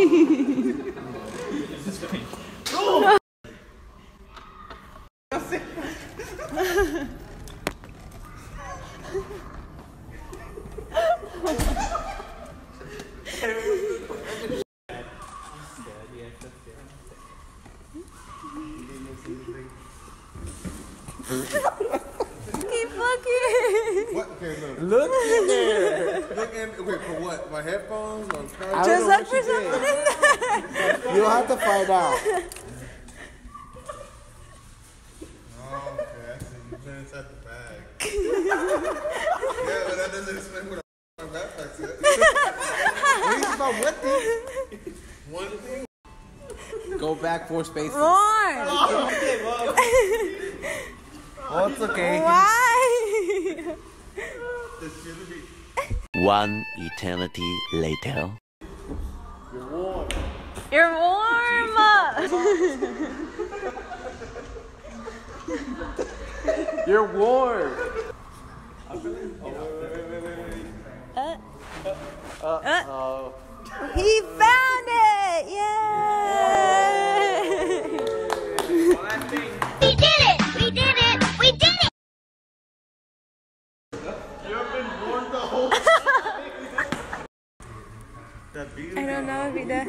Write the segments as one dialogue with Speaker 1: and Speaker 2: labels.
Speaker 1: What? Okay,
Speaker 2: Look in there.
Speaker 1: Look in. Wait, for what? My headphones? Or
Speaker 3: Just look for something in there.
Speaker 2: You'll have to find out.
Speaker 1: Oh, okay. I see. You put it inside the bag. Yeah, but that doesn't explain what my backpack said.
Speaker 2: Read about what thing?
Speaker 1: One thing.
Speaker 2: Go back 4 spaces.
Speaker 3: More.
Speaker 2: Oh, it's okay.
Speaker 3: Why?
Speaker 4: One eternity later.
Speaker 2: You're warm.
Speaker 3: You're warm.
Speaker 2: You're warm.
Speaker 3: He found it! Yay!
Speaker 5: We did it! We did it! We did it!
Speaker 1: You've been born the whole time.
Speaker 3: I don't know if he does.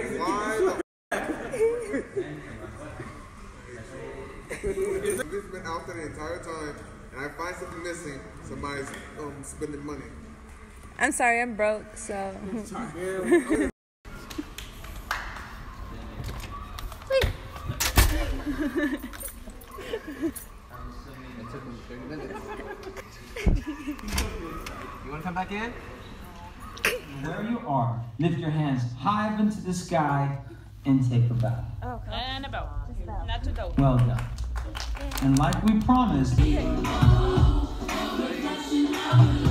Speaker 1: It's been out there the entire time, and I find something missing. Somebody's spending money.
Speaker 3: I'm sorry, I'm broke, so.
Speaker 2: You want to come back in?
Speaker 6: Where you are, lift your hands high up into the sky and take a bow.
Speaker 3: Okay.
Speaker 7: And about. Not too dope.
Speaker 6: Well done. And like we promised,